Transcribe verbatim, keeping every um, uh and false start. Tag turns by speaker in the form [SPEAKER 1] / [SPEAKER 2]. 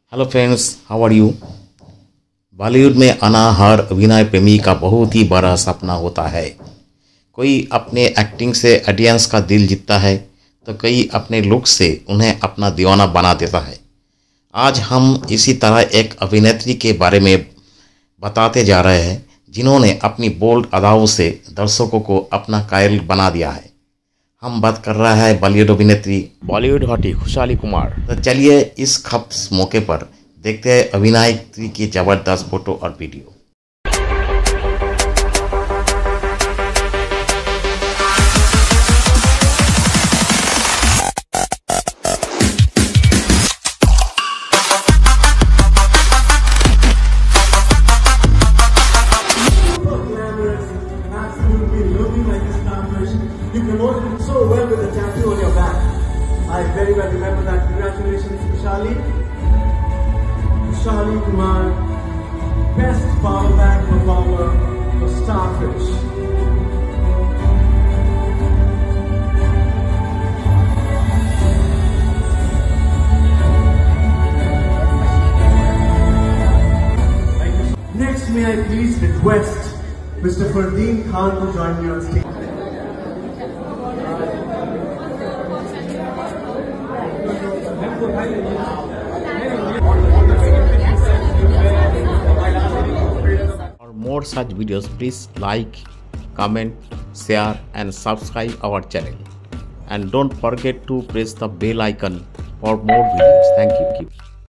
[SPEAKER 1] Hello friends, how are you. Bollywood में आना हर अभिनय प्रेमी का बहुत ही बड़ा सपना होता है। कोई अपने एक्टिंग से ऑडियंस का दिल जीतता है तो कई अपने लुक से उन्हें अपना दीवाना बना देता है। आज हम इसी तरह एक अभिनेत्री के बारे में बताते जा रहे हैं जिन्होंने अपनी बोल्ड अदाओं से दर्शकों को अपना कायल बना दिया है। हम बात कर रहा है बॉलीवुड अभिनेत्री बॉलीवुड हॉटी खुशहाली कुमार। तो चलिए इस खास मौके पर देखते हैं अभिनेत्री की जबरदस्त फोटो और वीडियो।
[SPEAKER 2] You promoted it so well with the tattoo on your back. I very well remember that. Congratulations, Kushali. Kushali Kumar, best power back performer for Starfish. Next, may I please request Mister Fardeen Khan to join me on stage.
[SPEAKER 1] For more such videos, please like, comment, share and subscribe our channel. And don't forget to press the bell icon for more videos. Thank you.